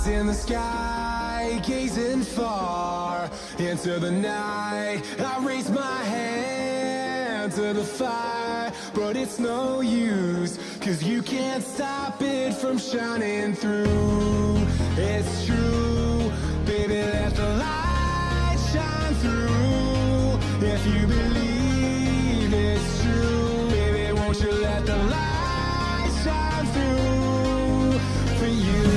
in the sky, gazing far into the night. I raise my hand to the fire, but it's no use, 'cause you can't stop it from shining through. It's true, baby, let the light shine through. If you believe it's true, baby, won't you let the light shine through for you.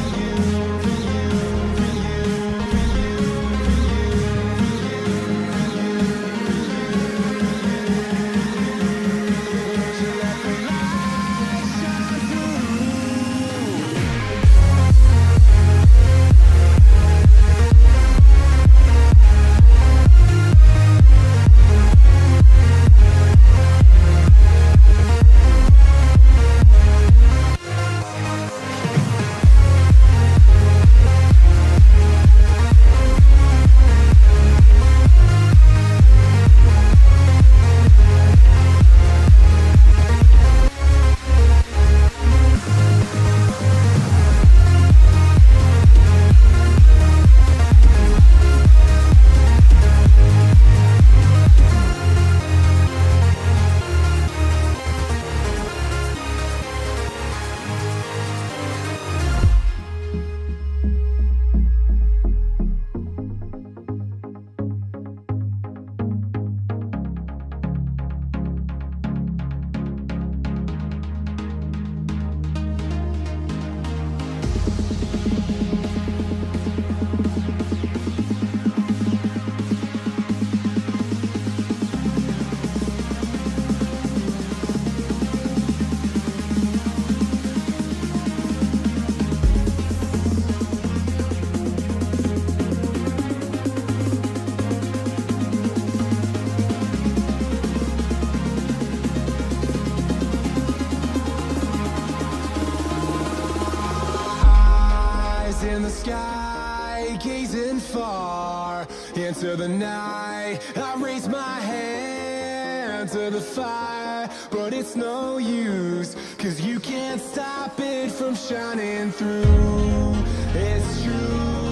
In the sky, gazing far into the night. I raise my hand to the fire, but it's no use, 'cause you can't stop it from shining through. It's true.